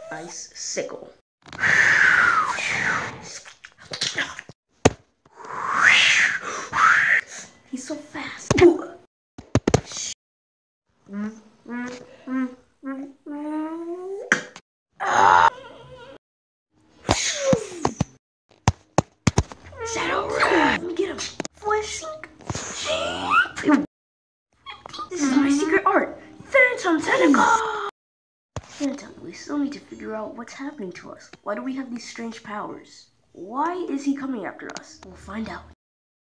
Ice sickle. He's so fast. Shadow Red! Get him! Flash Sink! This is my secret art! Phantom Tentacle! Phantom, we still need to figure out what's happening to us. Why do we have these strange powers? Why is he coming after us? We'll find out.